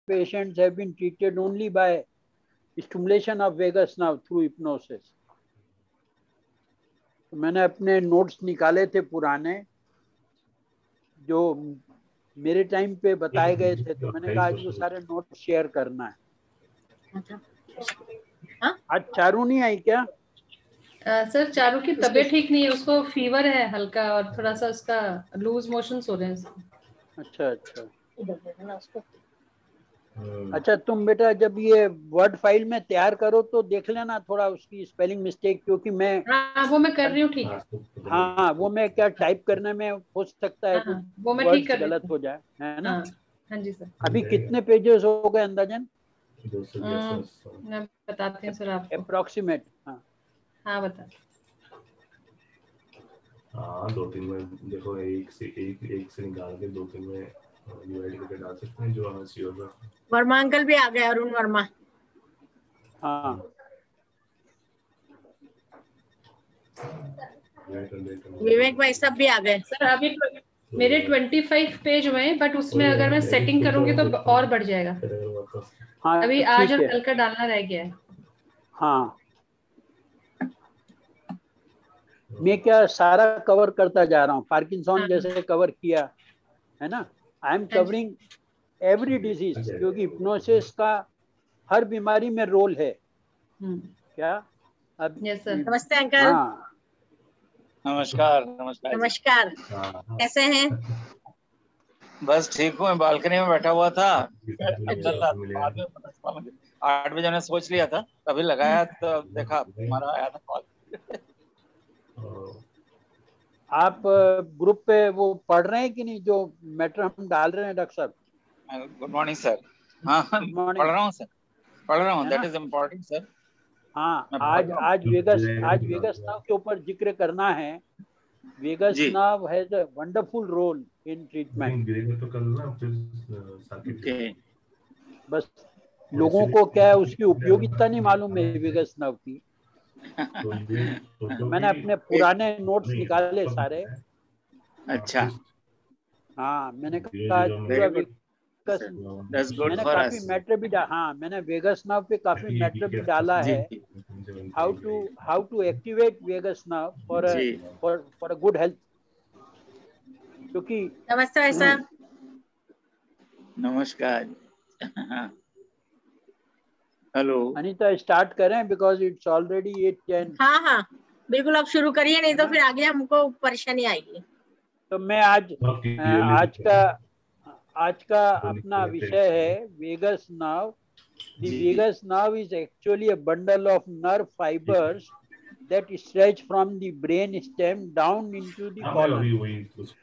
patients have been treated only by stimulation of vagus nerve through hypnosis. तो मैंने अपने notes निकाले थे पुराने जो मेरे टाइम पे बताए गए थे, तो मैंने कहा आज वो सारे नोट शेयर करना है। आज चारू नहीं आई क्या? सर चारू की तबीयत ठीक नहीं है, उसको फीवर है हल्का और थोड़ा सा उसका लूज मोशंस हो रहे हैं। अच्छा अच्छा अच्छा, तुम बेटा जब ये वर्ड फाइल में तैयार करो तो देख लेना थोड़ा उसकी स्पेलिंग मिस्टेक, क्योंकि मैं वो मैं कर रही हूँ ठीक है। हाँ वो मैं क्या टाइप करने में हो सकता है कुछ वो मैं ठीक कर गलत हो जाए, है ना? हाँ जी सर। अभी कितने पेजेस हो गए अंदाजन? मैं बताती हूँ सर आपको अप्रोक्सीमेट। हाँ बता। हाँ 2-3 में देखो, एक से निकाल के 2-3 में डिवाइड करके डाल सकते हैं जो हमें श्योर। वर्मा अंकल भी आ गए, अरुण वर्मा। हाँ विवेक भाई सब भी आ गए सर। अभी मेरे 25 पेज हुए हैं, बट उसमें अगर मैं सेटिंग करूंगी तो और बढ़ जाएगा। हाँ अभी आज और कल का डालना रह गया है। हाँ मैं क्या सारा कवर करता जा रहा हूँ, पार्किंसन जैसे कवर किया है ना। I am covering every disease, क्योंकि हिप्नोसिस का हर बीमारी में रोल है। क्या अब? Yes sir. नमस्ते अंकल। हाँ नमस्कार नमस्कार नमस्कार, कैसे हैं? बस ठीक हूँ, मैं बालकनी में बैठा हुआ था। बाद में 8 बजे मैंने सोच लिया था, तभी लगाया तो देखा तुम्हारा आया था कॉल। आप ग्रुप पे वो पढ़ रहे हैं कि नहीं जो मैटर हम डाल रहे हैं डॉक्टर साहब? Good morning sir. हाँ पढ़ रहा हूँ सर, पढ़ रहा हूँ। That is important sir. हाँ आज वेगस नर्व के ऊपर जिक्र करना है। Vagus nerve has a wonderful role in treatment. बस लोगों को क्या है उसकी उपयोगिता नहीं मालूम है वेगस नर्व की। मैंने अपने पुराने नोट्स निकाले सारे। अच्छा हाँ मैंने कहा पूरा मैंने काफी मैटर भी मैंने वेगस नर्व पे काफी मैटर भी डाला है। How to activate vagus nerve for a good health. क्योंकि नमस्ते भाई साहब। नमस्कार। हेलो अनीता, स्टार्ट करें बिकॉज इट्स ऑलरेडी 8:10। हाँ हाँ बिल्कुल, आप शुरू करिए, नहीं तो फिर आगे हमको परेशानी आएगी। तो मैं आज का अपना विषय है vagus nerve. The vagus nerve is actually a bundle of nerve fibers that stretch from the brain stem down into the colon,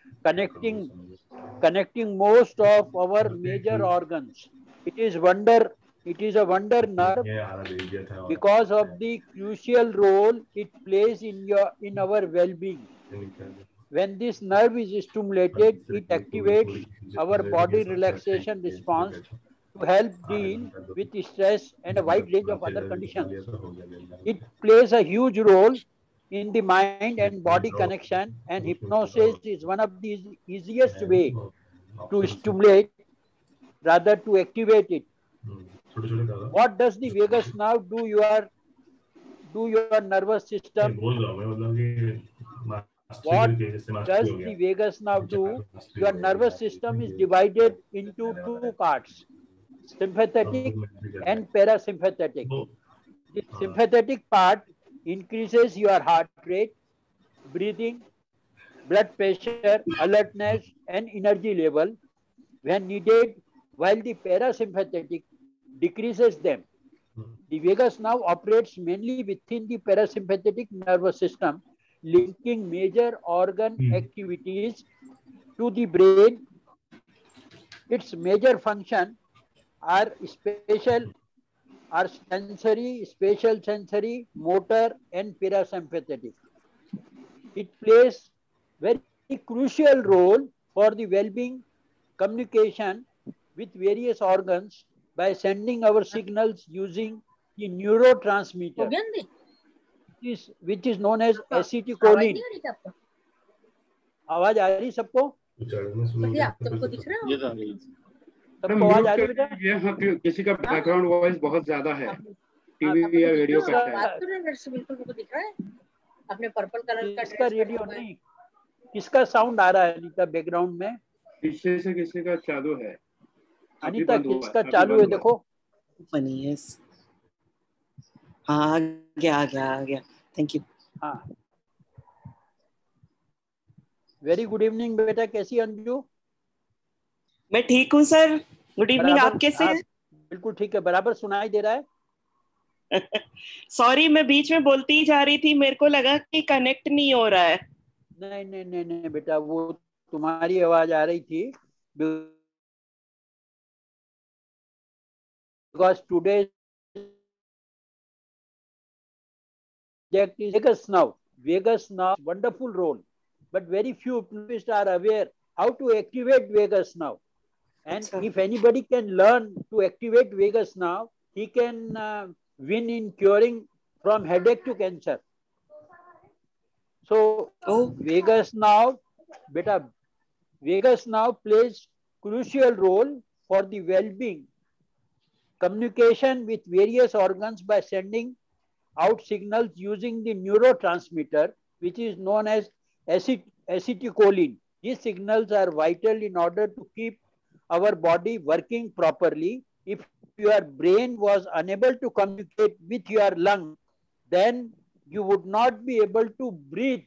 connecting most of our major organs. It is a wonder nerve because of the crucial role it plays in our well-being. When this nerve is stimulated, it activates our body relaxation response to help deal with stress and a wide range of other conditions. It plays a huge role in the mind and body connection, and hypnosis is one of the easiest way to stimulate rather to activate it. What does the vagus nerve do your nervous system? What does the vagus nerve do? Your nervous system is divided into two parts, sympathetic and parasympathetic. The sympathetic part increases your heart rate, breathing, blood pressure, alertness, and energy level when needed, while the parasympathetic decreases them. The vagus nerve operates mainly within the parasympathetic nervous system, linking major organ activities to the brain. Its major function are spatial sensory, motor, and parasympathetic. It plays very crucial role for the well-being communication with various organs by sending our signals using the neurotransmitter, which is known as acetylcholine. आवाज आ रही सबको? सबको दिख रहा है? सबको आवाज आ रही है बेटा? किसी का बैकग्राउंड वॉइस बहुत ज्यादा है, टीवी या रेडियो का शायद। बात तो मेरे से बिल्कुल मुझे दिख रहा है, अपने पर्पल कलर का किसका रेडियो नहीं, किसका साउंड आ रहा है अनीता बैकग्राउंड में? पीछे से किसी का चालू है अनीता, किसका चालू है देखो? फनी है। हाँ, आ गया। Thank you. हाँ, वेरी गुड इवनिंग बेटा, कैसी अंजू? मैं ठीक हूँ सर, गुड इवनिंग। आप कैसे हैं? बिल्कुल ठीक है, बराबर सुनाई दे रहा है। सॉरी, मैं बीच में बोलती ही जा रही थी, मेरे को लगा कि कनेक्ट नहीं हो रहा है। नहीं बेटा, वो तुम्हारी आवाज आ रही थी, because today Vagus nerve, wonderful role, but very few people are aware how to activate vagus nerve. And if anybody can learn to activate vagus nerve, he can win in curing from headache to cancer. So vagus nerve, beta, vagus nerve plays crucial role for the well-being, communication with various organs by sending out signals using the neurotransmitter, which is known as acetylcholine. These signals are vital in order to keep our body working properly. If your brain was unable to communicate with your lung, then you would not be able to breathe.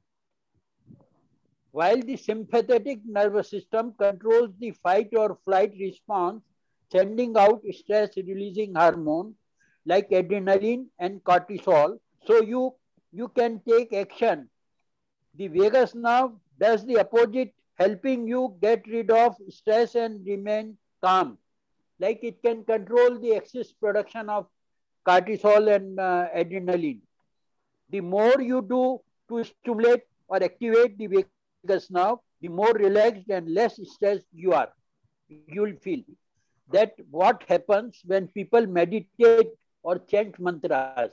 While the sympathetic nervous system controls the fight or flight response, sending out stress-releasing hormone like adrenaline and cortisol, so you can take action. The vagus nerve does the opposite, helping you get rid of stress and remain calm. Like it can control the excess production of cortisol and adrenaline. The more you do to stimulate or activate the vagus nerve, the more relaxed and less stressed you are. You'll feel that what happens when people meditate or chant mantras.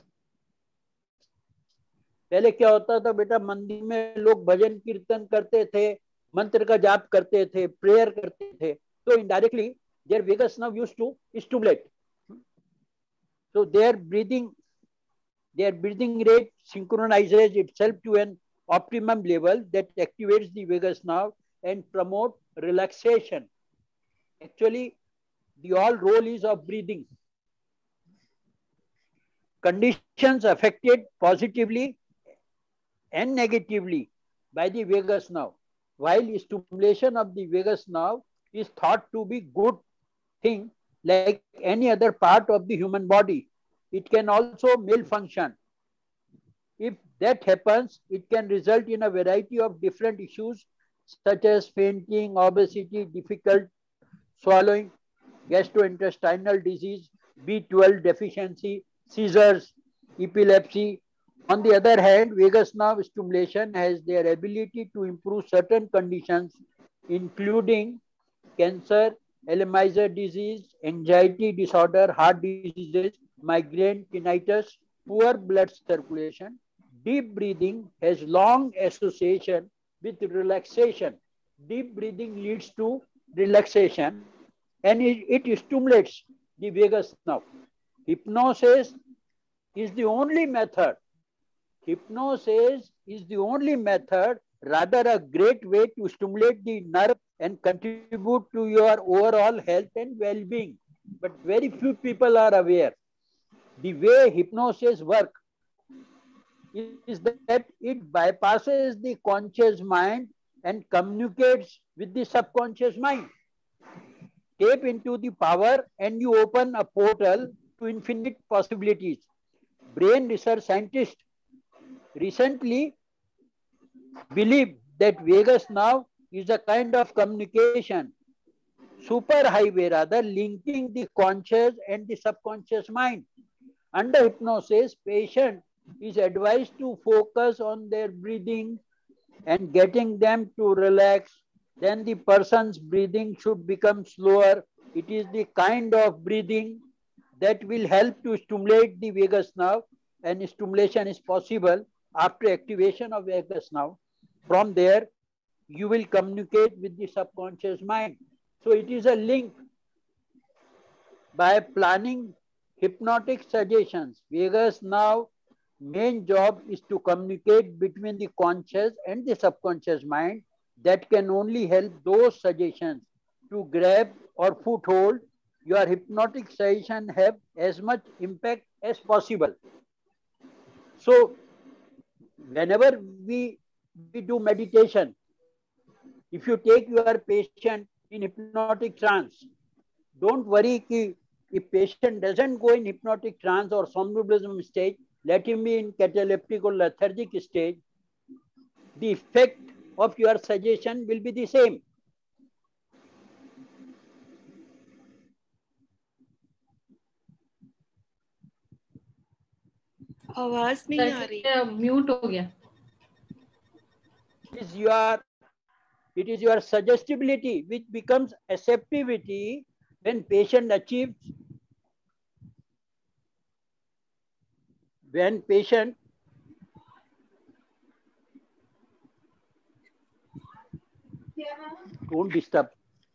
पहले क्या होता था बेटा, मंदिर में लोग भजन कीर्तन करते थे, मंत्र का जाप करते थे, प्रेयर करते थे, तो indirectly their vagus nerve used to stimulate. So their breathing rate synchronizes itself to an optimum level that activates the vagus nerve and promote relaxation. Actually, the all role is of breathing. Conditions affected positively and negatively by the vagus nerve. While stimulation of the vagus nerve is thought to be good thing like any other part of the human body, it can also malfunction. If that happens, it can result in a variety of different issues such as fainting, obesity, difficult swallowing, gastrointestinal disease, B12 deficiency, seizures, epilepsy. On the other hand, vagus nerve stimulation has their ability to improve certain conditions, including cancer, Alzheimer's disease, anxiety disorder, heart diseases, migraine, tinnitus, poor blood circulation. Deep breathing has long association with relaxation. Deep breathing leads to relaxation and it stimulates the vagus nerve. Hypnosis is the only method. Hypnosis is the only method, rather a great way to stimulate the nerve and contribute to your overall health and well-being. But very few people are aware. The way hypnosis works is that it bypasses the conscious mind and communicates with the subconscious mind. Tap into the power and you open a portal to infinite possibilities. Brain research scientists recently believe that vagus nerve is a kind of communication, superhighway rather, linking the conscious and the subconscious mind. Under hypnosis, patient is advised to focus on their breathing and getting them to relax. Then the person's breathing should become slower. It is the kind of breathing that will help to stimulate the vagus nerve, and stimulation is possible after activation of vagus nerve. From there, you will communicate with the subconscious mind. So it is a link by planning hypnotic suggestions. Vagus nerve main job is to communicate between the conscious and the subconscious mind that can only help those suggestions to grab or foothold. Your hypnotic suggestion have as much impact as possible. So whenever we do meditation, if you take your patient in hypnotic trance, don't worry if patient doesn't go in hypnotic trance or somnambulism stage, let him be in cataleptic or lethargic stage, the effect of your suggestion will be the same. आवाज नहीं आ रही, mute हो गया. It is your suggestibility which becomes acceptivity when patient achieves, don't disturb.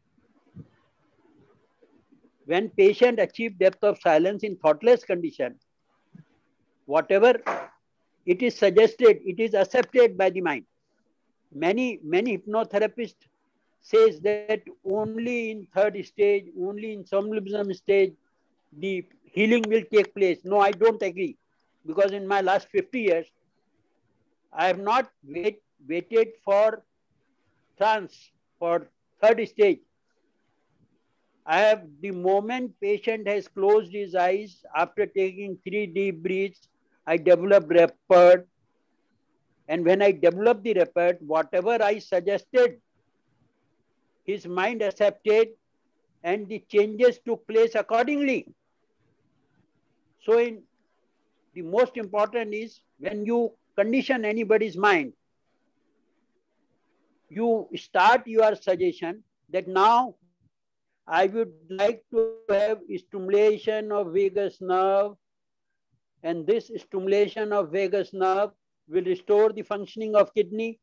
When patient achieve depth of silence in thoughtless condition, whatever it is suggested, it is accepted by the mind. Many hypnotherapists says that only in third stage, only in somnambulism stage, the healing will take place. No, I don't agree, because in my last 50 years, I have not waited for trance, for third stage. I have, the moment patient has closed his eyes, after taking 3 deep breaths, I develop rapport. And when I develop the rapport, whatever I suggested, his mind accepted and the changes took place accordingly. So the most important is, when you condition anybody's mind, you start your suggestion that now I would like to have stimulation of vagus nerve, and this stimulation of vagus nerve will restore the functioning of kidney.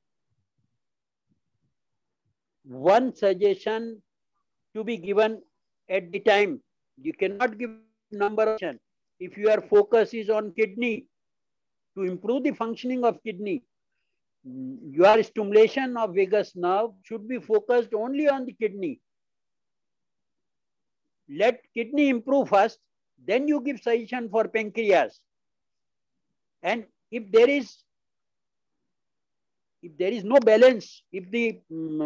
One suggestion to be given at the time. You cannot give number of suggestions. If your focus is on kidney, to improve the functioning of kidney, your stimulation of vagus nerve should be focused only on the kidney. Let kidney improve first, then you give suggestion for pancreas. And if there is no balance, if the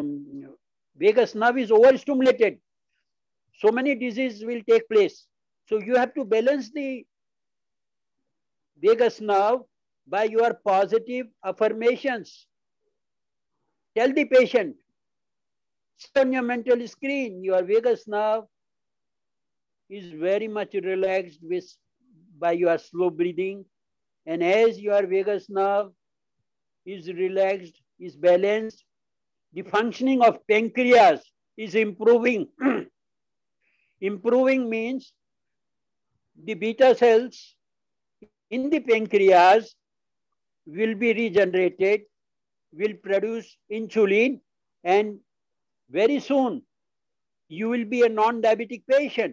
vagus nerve is overstimulated, so many diseases will take place. So you have to balance the vagus nerve by your positive affirmations. Tell the patient, sit on your mental screen, your vagus nerve is very much relaxed by your slow breathing. And as your vagus nerve is relaxed, is balanced, the functioning of pancreas is improving. Improving means the beta cells in the pancreas will be regenerated, will produce insulin, and very soon you will be a non-diabetic patient.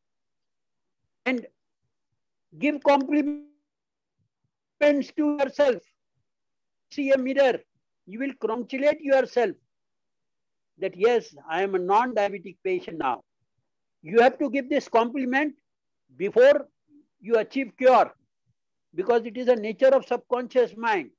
And give compliments to yourself. See a mirror, you will congratulate yourself that yes, I am a non-diabetic patient now. You have to give this compliment before you achieve cure, because it is a nature of subconscious mind.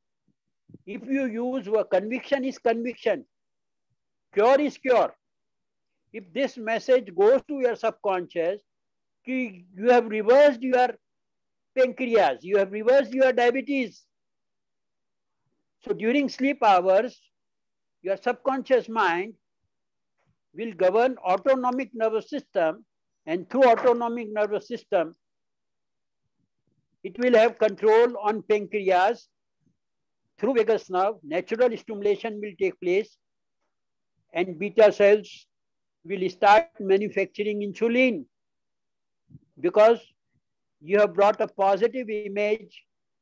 If you use conviction is conviction, cure is cure. If this message goes to your subconscious, you have reversed your pancreas, you have reversed your diabetes. So during sleep hours, your subconscious mind will govern autonomic nervous system, and through autonomic nervous system, it will have control on pancreas. Through vagus nerve, natural stimulation will take place, and beta cells will start manufacturing insulin, because you have brought a positive image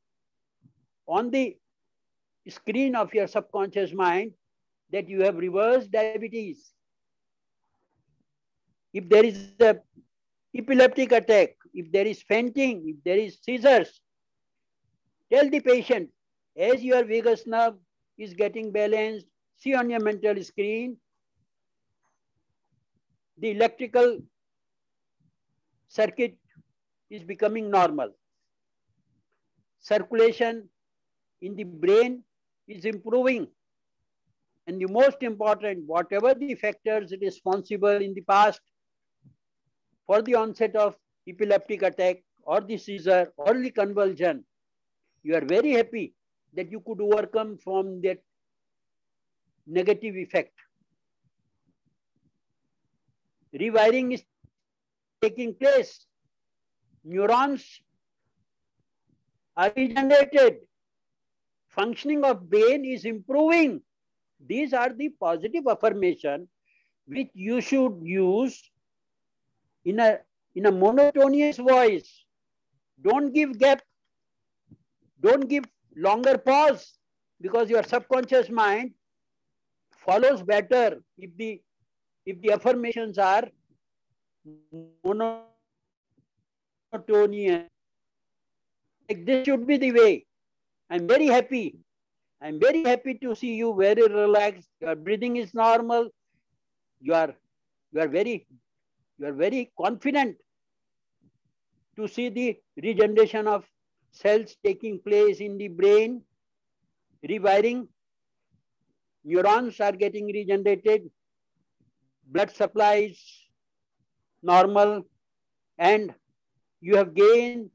on the screen of your subconscious mind that you have reversed diabetes. If there is a epileptic attack, if there is fainting, if there is seizures, tell the patient, as your vagus nerve is getting balanced, see on your mental screen, the electrical circuit is becoming normal. Circulation in the brain is improving. And the most important, whatever the factors responsible in the past for the onset of epileptic attack or the seizure or the convulsion, you are very happy that you could overcome from that negative effect. Rewiring is taking place. Neurons are regenerated. Functioning of brain is improving. These are the positive affirmation which you should use in a monotonous voice. Don't give gap. Don't give longer pause, because your subconscious mind follows better if the affirmations are monotonous. Like this should be the way. I'm very happy. I'm very happy to see you very relaxed. Your breathing is normal. You are very confident to see the regeneration of cells taking place in the brain. Rewiring, neurons are getting regenerated, blood supply is normal, and you have gained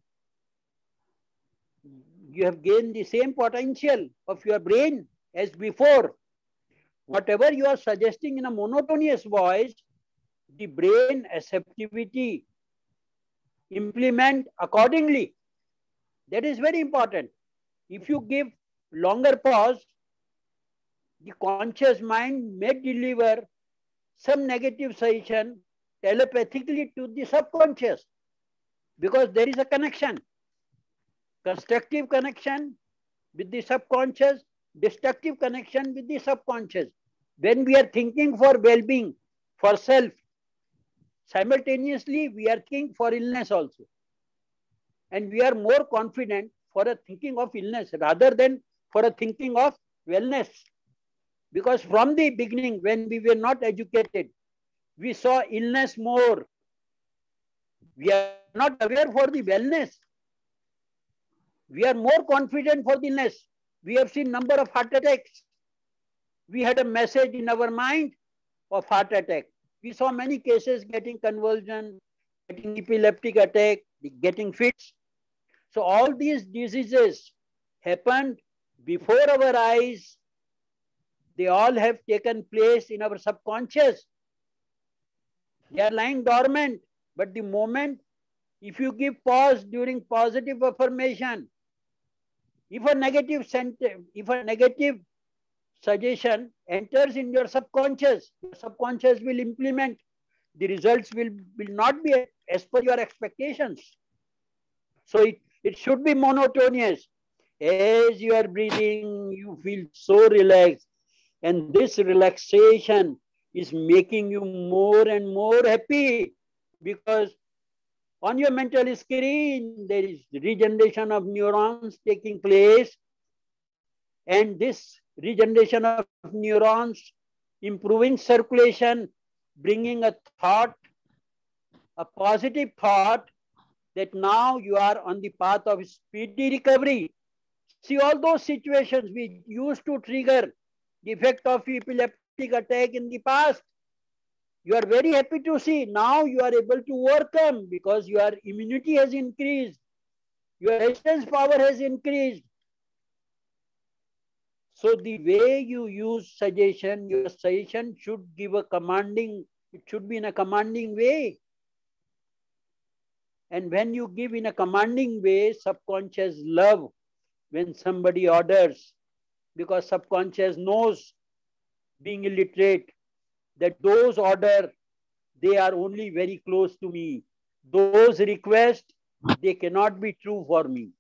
the same potential of your brain as before. Whatever you are suggesting in a monotonous voice, the brain acceptivity implement accordingly. That is very important. If you give longer pause, the conscious mind may deliver some negative suggestion telepathically to the subconscious, because there is a connection, constructive connection with the subconscious, destructive connection with the subconscious. When we are thinking for well-being, for self, simultaneously we are thinking for illness also. And we are more confident for a thinking of illness rather than for a thinking of wellness. Because from the beginning, when we were not educated, we saw illness more. We are not aware for the wellness. We are more confident for the illness. We have seen number of heart attacks. We had a message in our mind of heart attack. We saw many cases getting convulsion, getting epileptic attack, getting fits. So all these diseases happened before our eyes. They all have taken place in our subconscious. They are lying dormant. But the moment, if you give pause during positive affirmation, if a negative suggestion enters in your subconscious will implement. The results will not be as per your expectations. So it should be monotonous. As you are breathing, you feel so relaxed. And this relaxation is making you more and more happy, because on your mental screen, there is regeneration of neurons taking place. And this regeneration of neurons, improving circulation, bringing a thought, a positive thought, that now you are on the path of speedy recovery. See, all those situations which used to trigger the effect of epileptic attack in the past, you are very happy to see. Now you are able to overcome, because your immunity has increased. Your resistance power has increased. So the way you use suggestion, your suggestion should give a commanding, it should be in a commanding way. And when you give in a commanding way, subconscious love when somebody orders, because subconscious knows, being illiterate, that those orders, they are only very close to me. Those requests, they cannot be true for me.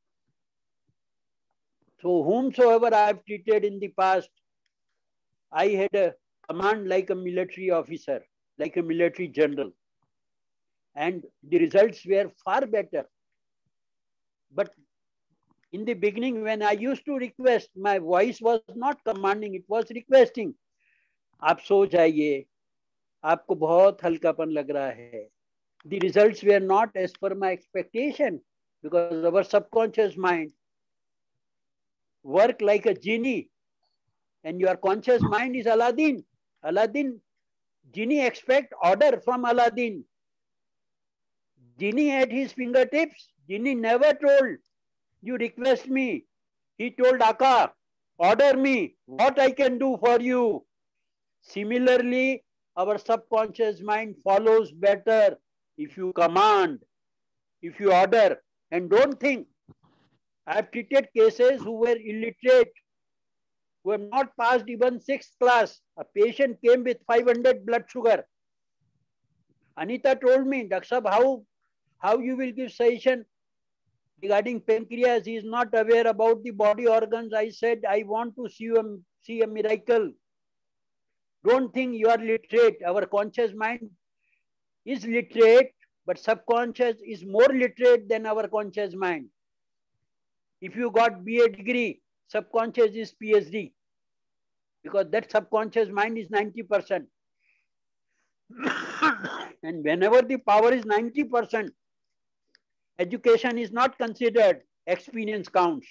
So whomsoever I have treated in the past, I had a command like a military officer, like a military general. and the results were far better. But in the beginning, when I used to request, my voice was not commanding, it was requesting. आप सो जाइए, आपको बहुत हल्कापन लग रहा है. The results were not as per my expectation, because our subconscious mind work like a genie, and your conscious mind is Aladdin. Aladdin, genie expect order from Aladdin. Genie at his fingertips. Genie never told, you request me. He told Aka, order me, what I can do for you. Similarly, our subconscious mind follows better if you command, if you order. And don't think, I have treated cases who were illiterate, who have not passed even 6th class. A patient came with 500 blood sugar. Anita told me, Doctor Sahab, how you will give suggestion regarding pancreas? He is not aware about the body organs. I said, I want to see a miracle. Don't think you are literate. Our conscious mind is literate, but subconscious is more literate than our conscious mind. If you got BA degree, subconscious is PhD, because that subconscious mind is 90%. And whenever the power is 90%, education is not considered, experience counts.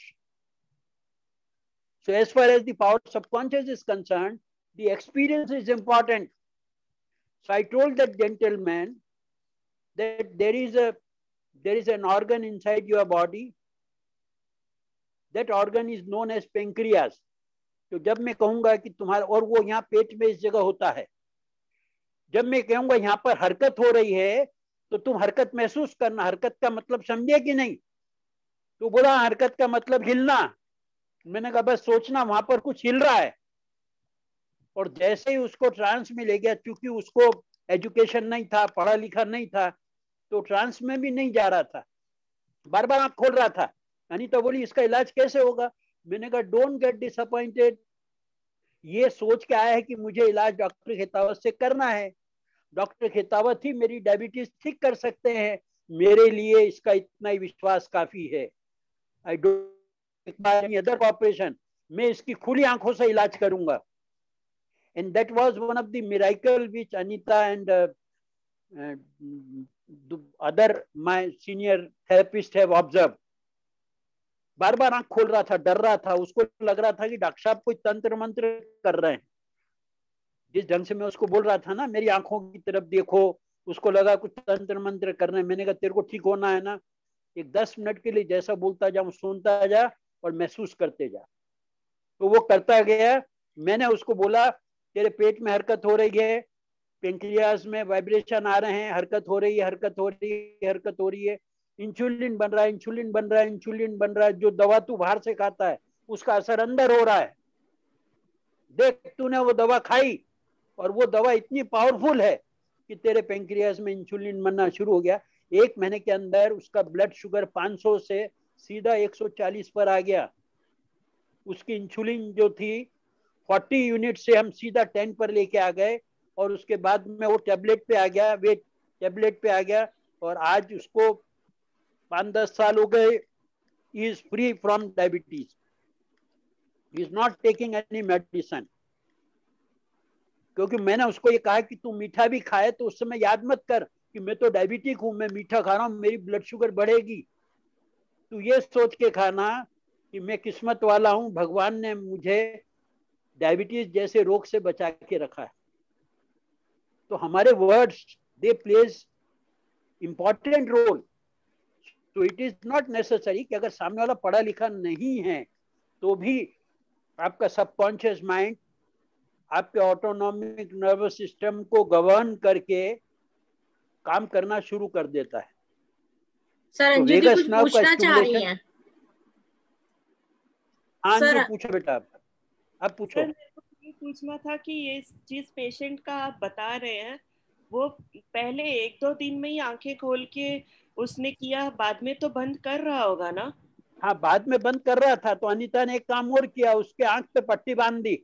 So as far as the power of subconscious is concerned, the experience is important. So I told that gentleman that there is an organ inside your body. That organ is known as pancreas. तो जब मैं कहूंगा कि तुम्हारा, और वो यहाँ पेट में इस जगह होता है, जब मैं कहूंगा यहाँ पर हरकत हो रही है, तो तुम हरकत महसूस करना. हरकत का मतलब समझे कि नहीं? तो बोला हरकत का मतलब हिलना. मैंने कहा बस सोचना वहां पर कुछ हिल रहा है. और जैसे ही उसको ट्रांस में ले गया, क्योंकि उसको एजुकेशन नहीं था, पढ़ा लिखा नहीं था, तो ट्रांस में भी नहीं जा रहा था, बार बार आंख खोल रहा था. अनीता बोली इसका इलाज कैसे होगा? मैंने कहा डोंट गेट डिसअपॉइंटेड. ये सोच के आया है कि मुझे इलाज डॉक्टर खेतावत से करना है. डॉक्टर खेतावत ही मेरी डायबिटीज ठीक कर सकते हैं. मेरे लिए इसका इतना ही विश्वास काफी है. I don't other operation. मैं इसकी खुली आंखों से इलाज करूंगा. And that was one of the miracle which Anita and the other my senior therapist have observed. बार बार आंख खोल रहा था, डर रहा था. उसको लग रहा था कि डॉक्टर साहब कोई तंत्र मंत्र कर रहे हैं. जिस ढंग से मैं उसको बोल रहा था ना, मेरी आंखों की तरफ देखो, उसको लगा कुछ तंत्र मंत्र कर रहे हैं. मैंने कहा तेरे को ठीक होना है ना, एक 10 मिनट के लिए जैसा बोलता जा, सुनता जा और महसूस करते जा. तो वो करता गया. मैंने उसको बोला तेरे पेट में हरकत हो रही है, पेंक्रियास में वाइब्रेशन आ रहे हैं, हरकत हो रही है, हरकत हो रही है, हरकत हो रही है. इंसुलिन बन रहा है, इंसुलिन बन रहा है, इंसुलिन बन रहा है. जो दवा तू बाहर से खाता है उसका असर अंदर हो रहा है. देख तूने वो दवा खाई और वो दवा इतनी पावरफुल है कि तेरे पेंक्रियास में इंसुलिन बनना शुरू हो गया. 1 महीने के अंदर उसका ब्लड शुगर 500 से सीधा 140 पर आ गया. उसकी इंसुलिन जो थी 40 यूनिट से हम सीधा 10 पर लेके आ गए. और उसके बाद में वो टेबलेट पे आ गया, वेट टेबलेट पे आ गया. और आज उसको 5-10 साल हो गए. He is free from diabetes. He is not taking any medicine. क्योंकि मैंने उसको ये कहा कि तू मीठा भी खाए तो उस समय याद मत कर कि मैं तो डायबिटिक हूं, मैं मीठा खा रहा हूं, मेरी ब्लड शुगर बढ़ेगी. तू ये सोच के खाना कि मैं किस्मत वाला हूं, भगवान ने मुझे डायबिटीज जैसे रोग से बचा के रखा है. तो हमारे words they plays important role. तो इट इज नॉट नेसेसरी कि अगर सामने वाला पढ़ा लिखा नहीं है तो भी आपका सबकॉन्शियस माइंड आपके ऑटोनॉमिक नर्वस सिस्टम को गवर्न करके काम करना शुरू कर देता है. सर अंजू जी कुछ पूछना चाह रही हैं. हाँ जी पूछो बेटा, अब पूछो. ये पूछना था कि ये जिस पेशेंट का आप बता रहे हैं वो पहले 1-2 दिन में ही आंखें खोल के उसने किया, बाद में तो बंद कर रहा होगा ना? हाँ बाद में बंद कर रहा था. तो अनीता ने एक काम और किया, उसके आंख पे पट्टी बांध दी.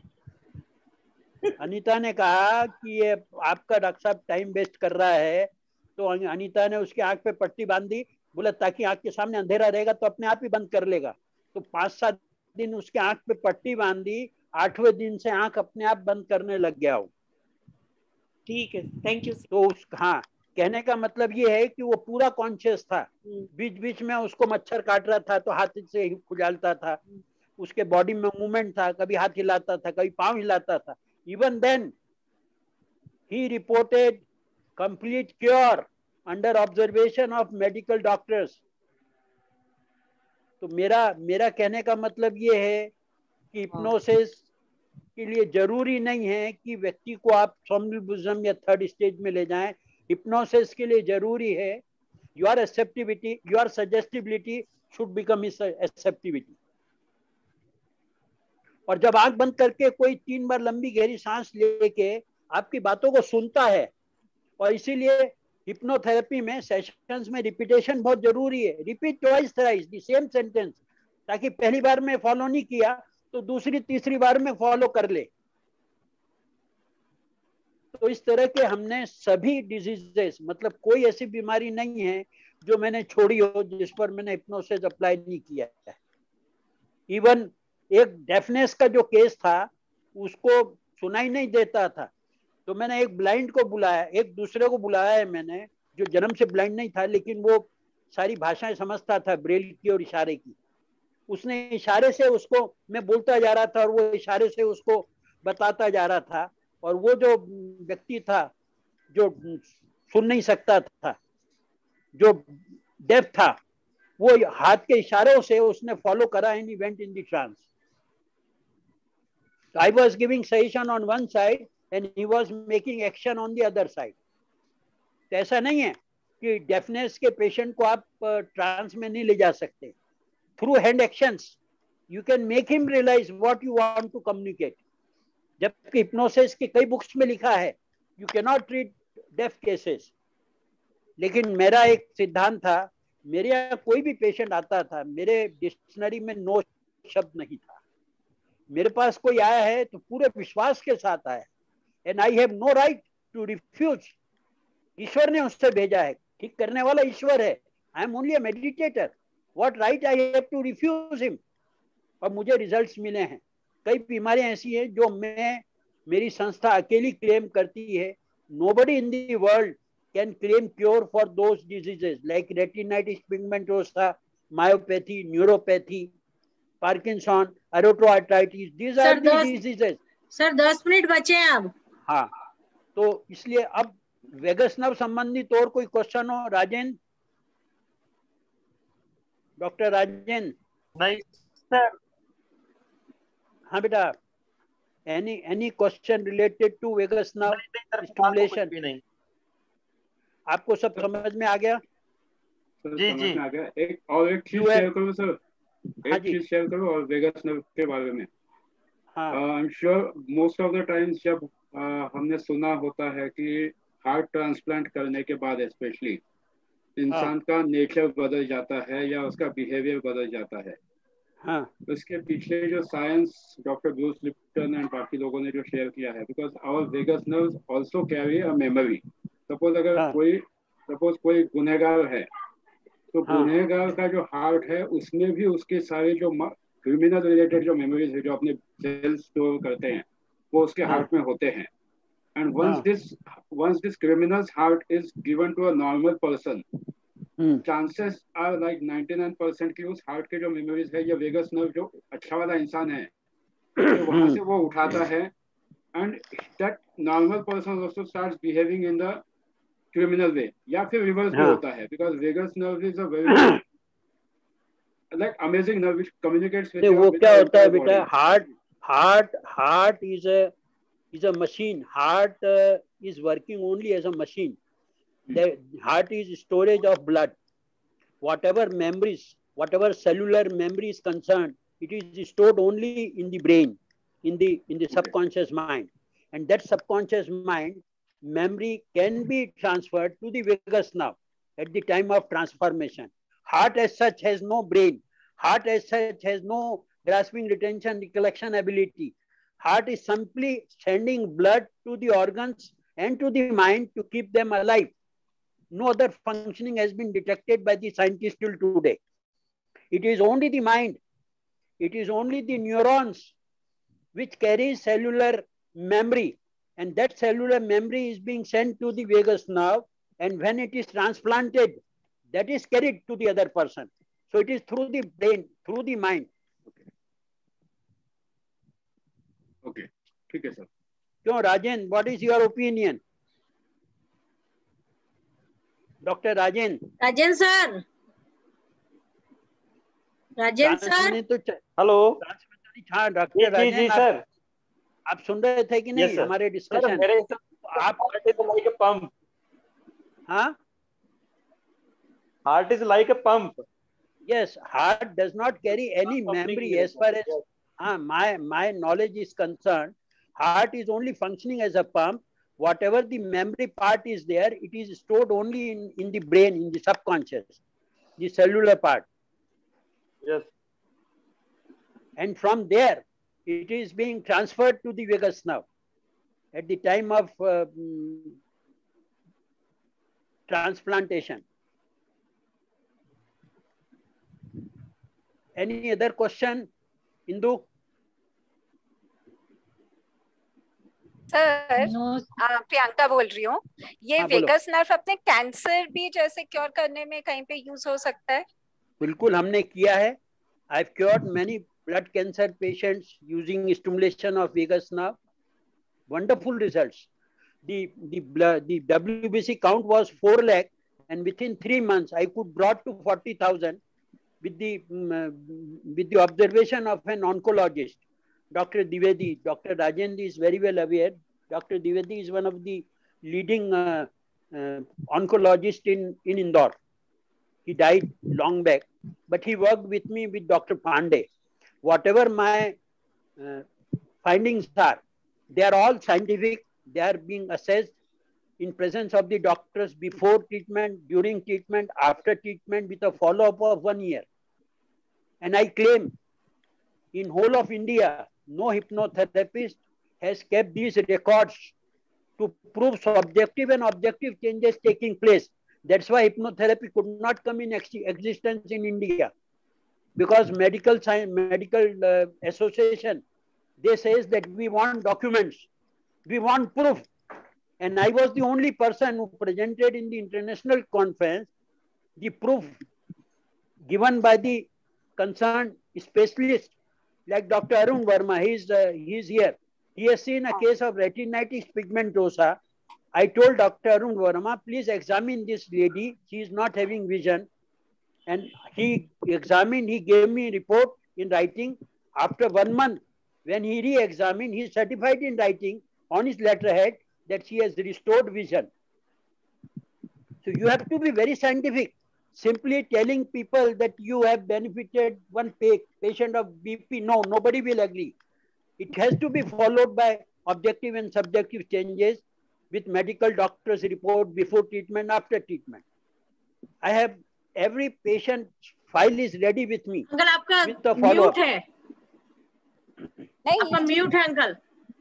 अनीता ने कहा कि ये आपका डॉक्टर साहब टाइम वेस्ट कर रहा है, तो अनीता ने उसकी आंख पे पट्टी बांध दी, बोला ताकि आंख के सामने अंधेरा रहेगा तो अपने आप ही बंद कर लेगा। तो 5-7 दिन उसके आंख पे पट्टी बांध दी, 8वें दिन से आंख अपने आप बंद करने लग गया हो। ठीक है, थैंक यू। तो हाँ, कहने का मतलब ये है कि वो पूरा कॉन्शियस था। बीच बीच में उसको मच्छर काट रहा था तो हाथ से खुजालता था, उसके बॉडी में मूवमेंट था, कभी हाथ हिलाता था, कभी पांव हिलाता था। Even then he reported complete cure under observation of medical doctors. तो मेरा कहने का मतलब ये है कि हिप्नोसिस के लिए जरूरी नहीं है कि व्यक्ति को आप सोम्निफिज्म या 3rd स्टेज में ले जाएं। हिप्नोसिस के लिए जरूरी है your acceptability, your suggestibility should become acceptability. और जब आंख बंद करके कोई 3 बार लंबी गहरी सांस लेके आपकी बातों को सुनता है, और इसीलिए हिप्नोथेरेपी में सेशंस में रिपीटेशन बहुत जरूरी है। Repeat twice thrice the same sentence, ताकि पहली बार में फॉलो नहीं किया तो दूसरी तीसरी बार में फॉलो कर ले। तो इस तरह के हमने सभी डिजीजेस, मतलब कोई ऐसी बीमारी नहीं है जो मैंने छोड़ी हो जिस पर मैंने हिप्नोसिस अप्लाई नहीं किया है। इवन एक डेफनेस का जो केस था, उसको सुनाई नहीं देता था, तो मैंने एक ब्लाइंड को बुलाया, एक दूसरे को बुलाया है मैंने, जो जन्म से ब्लाइंड नहीं था लेकिन वो सारी भाषाएं समझता था, ब्रेल की और इशारे की। उसने इशारे से उसको, मैं बोलता जा रहा था और वो इशारे से उसको बताता जा रहा था। और वो जो व्यक्ति था जो सुन नहीं सकता था, जो डेफ था, वो हाथ के इशारों से उसने फॉलो करा and he went in the trance. I was giving suggestion on one side and he was making action on the other side. तो ऐसा नहीं है कि डेफनेस के पेशेंट को आप ट्रांस में नहीं ले जा सकते। Through hand actions you can make him realize what you want to communicate. जबकि हिप्नोसिस की कई बुक्स में लिखा है you can not treat deaf cases. लेकिन मेरा एक सिद्धांत था, मेरे यहाँ कोई भी पेशेंट आता था, मेरे डिक्शनरी में नो शब्द नहीं था। मेरे पास कोई आया है तो पूरे विश्वास के साथ आया, and I have no right to refuse. ईश्वर ने उससे भेजा है, ठीक करने वाला ईश्वर है। I am only a meditator, what right I have to refuse him. और मुझे रिजल्ट्स मिले हैं। कई बीमारियां ऐसी हैं जो मेरी संस्था अकेली क्लेम करती है। Nobody in the world can claim cure for those diseases like retinitis pigmentosa, myopathy, neuropathy, Parkinson, osteoarthritis, these are the diseases। Sir 10 minute बचे हैं अब। हाँ, तो इसलिए अब वेगस नर्व संबंधित और कोई क्वेश्चन हो? राजेंद्र, डॉक्टर राजेंद्र? नहीं सर। हाँ बेटा, any question related to vagus nerve stimulation? नहीं, आपको सब समझ में आ गया? जी जी आ गया। एक चीज शेयर करो सर, एक चीज शेयर करो और वेगस नर्व के बारे में। I am sure most of the times जब हमने सुना होता है कि हार्ट ट्रांसप्लांट करने के बाद स्पेशली इंसान का नेचर बदल जाता है या उसका बिहेवियर बदल जाता है। उसके पीछे जो science doctor Bruce Lipton and बाकी लोगों ने जो शेयर किया है, because our vagus nerves also carry a memory. Suppose अगर कोई गुनहगार है तो गुनहगार का जो हार्ट है उसमें भी उसके सारे जो क्रिमिनल रिलेटेड जो मेमोरीज है जो अपने सेल्स स्टोर करते हैं वो उसके हार्ट में होते हैं। And once this criminal's heart is given to a normal person, chances are like 99% की उस हार्ट के जो मेमोरीज है या वेगस नर्व जो अच्छा वाला इंसान है तो वहां से वो उठाता है। And that normal person also starts behaving in the criminal way, या फिर रिवर्स भी होता है, because vagus nerve is a very like amazing nerve which communicates with. वो क्या होता है बेटा, heart is a machine. Heart is working only as a machine. The heart is storage of blood. Whatever memories, whatever cellular memory is concerned, it is stored only in the brain, in the subconscious mind. And that subconscious mind memory can be transferred to the vagus nerve at the time of transformation. Heart as such has no brain. Heart as such has no grasping, retention, recollection ability. Heart is simply sending blood to the organs and to the mind to keep them alive. No other functioning has been detected by the scientists till today. It is only the mind, it is only the neurons which carry cellular memory, and that cellular memory is being sent to the vagus nerve, and when it is transplanted, that is carried to the other person. So it is through the brain, through the mind. Okay, ठीक है sir. So Rajen, what is your opinion? Dr. Rajen. Rajen sir, Rajen sir, hello. हाँ doctor Rajen, ji sir, आप सुन रहे थे कि नहीं हमारे डिस्कशन? आप heart is like a pump. हाँ, heart is like a pump. Yes, heart does not carry any memory as far as my knowledge is concerned. Heart is only functioning as a pump. Whatever the memory part is there, it is stored only in the brain, in the subconscious, the cellular part. Yes. And from there, it is being transferred to the vagus nerve at the time of transplantation. Any other question, Indu? Sir Priyanka बोल रही हूँ। ये vagus nerve अपने cancer भी जैसे cure करने में कहीं पे यूज हो सकता है? बिल्कुल हमने किया है। I've cured many blood cancer patients using stimulation of vagus nerve. Wonderful results. The WBC count was 4 lakh, and within 3 months I could brought to 40,000 with the observation of an oncologist, Dr. Dwivedi. Dr. Rajendra is very well aware. Dr. Dwivedi is one of the leading oncologists in Indore. He died long back, but he worked with me with Dr. Pandey. Whatever my findings are, they are all scientific. They are being assessed in presence of the doctors before treatment, during treatment, after treatment, with a follow-up of 1 year. And I claim in whole of India, no hypnotherapist has kept these records to prove subjective and objective changes taking place. That's why hypnotherapy could not come in existence in India, because medical association, they says that we want documents, we want proof. And I was the only person who presented in the international conference the proof given by the concerned specialist like Dr. Arun Verma. He's here. He has seen a case of retinitis pigmentosa. I told Dr. Arun Verma, please examine this lady. She is not having vision. And he examined, he gave me a report in writing. After 1 month, when he re-examined, he certified in writing on his letterhead that she has restored vision. So you have to be very scientific. Simply telling people that you have benefited one patient of BP, no, nobody will agree. It has to be followed by objective and subjective changes with medical doctor's report before treatment, after treatment. I have every patient file is ready with me. Uncle आपका with the follow-up. Mute है, आपका mute है uncle.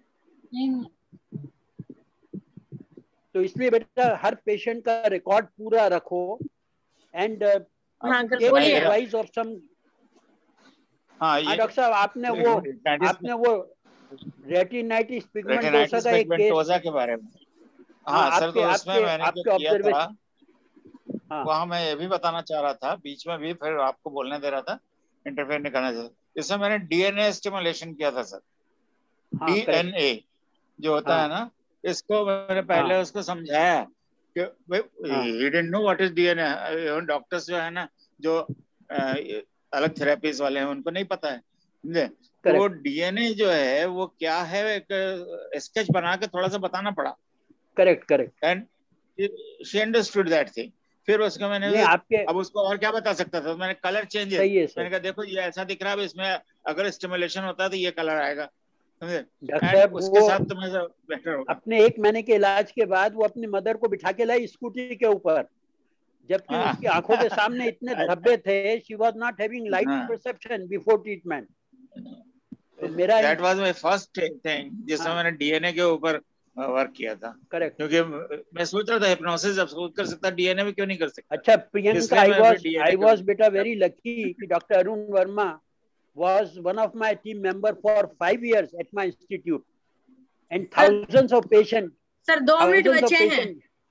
तो इसलिए बेटा हर patient का record पूरा रखो and advice of some. Doctor साहब आपने वो रेटिनाइटिस पिगमेंटोसा का एक केस के बारे में, हाँ सर, तो उसमें मैंने जो किया था वहाँ मैं ये भी बताना चाह रहा था, बीच में भी फिर आपको बोलने दे रहा था, इंटरफेयर नहीं करना चाहता। इसमें मैंने डीएनए स्टिमुलेशन किया था सर। डीएनए जो होता है ना, इसको मैंने पहले उसको समझाया कि he didn't know what is DNA. Doctors जो है ना, जो अलग थेरेपीज वाले हैं, उनको नहीं पता है, समझे? तो वो डीएनए जो है वो क्या है, एक स्केच बना के थोड़ा सा बताना पड़ा। Correct. And she understood that thing. फिर उसको मैंने अब उसको और क्या बता सकता था, मैंने कलर चेंजेस, मैंने कहा देखो ये ऐसा दिख रहा है, इसमें अगर स्टिमुलेशन होता है तो ये कलर आएगा, समझे? उसके साथ तो मैं बेटर होगा। अपने 1 महीने के इलाज के बाद वो अपनी मदर को बिठा के लाई स्कूटी के ऊपर, जबकि उसकी आंखों के सामने इतने धब्बे थे। She was not having light perception before treatment. तो मेरा that was my first thing जिसमें मैंने डीएनए के ऊपर वर्क किया था। करेक्ट। क्योंकि मैं सोच रहा था हिप्नोसिस अब खुद कर सकता, डीएनए में क्यों नहीं कर सकता। अच्छा प्रियंका, आई वाज बेटा वेरी लकी कि doctor Arun Verma was one of my team member for 5 years at my institute and thousands of patients. Sir 2 minute बचे हैं।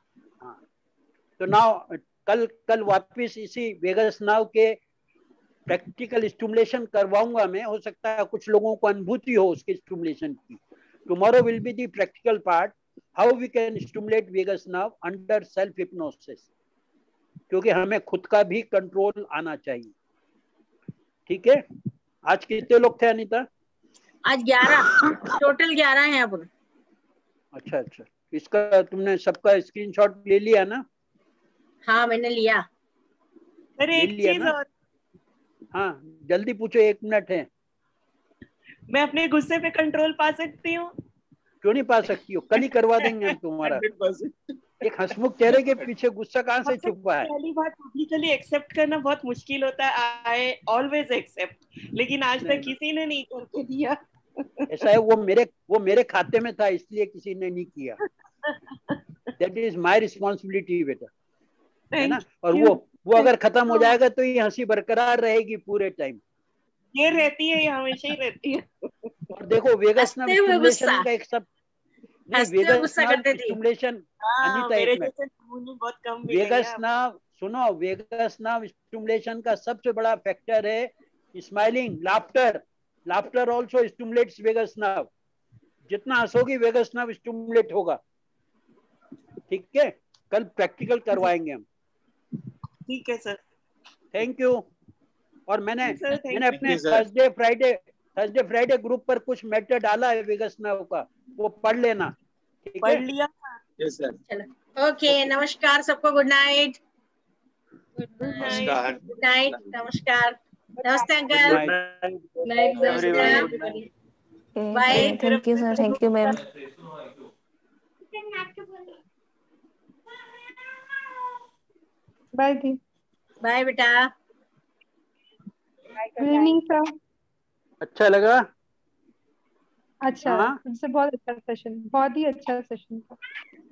तो नाउ कल वापस इसी वेगस नाउ के प्रैक्टिकल स्टिमुलेशन करवाऊंगा मैं, हो सकता है कुछ लोगों को अनुभूति हो उसके स्टिमुलेशन की। Tomorrow will be the practical part, how we can stimulate vagus nerve under self hypnosis, क्योंकि हमें खुद का भी कंट्रोल आना चाहिए। ठीक है, आज कितने लोग थे अनीता? आज 11, टोटल 11 हैं अब। अच्छा अच्छा, इसका तुमने सबका स्क्रीनशॉट ले लिया ना? हाँ मैंने लिया। अरे एक चीज और, हाँ जल्दी पूछो, 1 मिनट है। मैं अपने गुस्से पे कंट्रोल पा सकती हूँ? क्यों नहीं पा सकती हो, कल ही करवा देंगे हम तुम्हारा। एक हंसमुख चेहरे के पीछे गुस्सा कहाँ से छुपा है? पहली बात पब्लिकली एक्सेप्ट करना बहुत मुश्किल होता है, आई ऑलवेज एक्सेप्ट, लेकिन आज तक किसी ने नहीं करके दिया। ऐसा है, वो मेरे खाते में था इसलिए किसी ने नहीं किया। दैट इज माय रिस्पॉन्सिबिलिटी बेटा, है ना? और वो अगर खत्म हो जाएगा तो ये हंसी बरकरार रहेगी पूरे टाइम। ये रहती है, ये हमेशा ही रहती है। और देखो वेगस नाउ स्टिमुलेशन का एक सब वेगस नाउ स्टिमुलेशन, अनीता एक मिनट, वेगस नाउ सुनो, वेगस नाउ स्टिमुलेशन का सबसे बड़ा फैक्टर है smiling, laughter also stimulates vagus nerve. जितना हंसोगी वेगस नाउ स्टिमुलेट होगा। ठीक है, कल प्रैक्टिकल करवाएंगे हम। ठीक है सर, थैंक यू। और मैंने अपने थर्सडे फ्राइडे ग्रुप पर कुछ मैटर डाला है वेगस नाउ का, वो पढ़ लेना। पढ़ लिया? Yes sir. चलो ओके, नमस्कार सबको, गुड नाइट। नमस्कार। गुड नाइट, नमस्कार, नमस्ते uncle. Bye. Thank you sir, thank you ma'am. Bye दी। बाय बेटा। Good evening sir. अच्छा लगा? अच्छा, बहुत अच्छा सेशन, बहुत ही अच्छा सेशन था।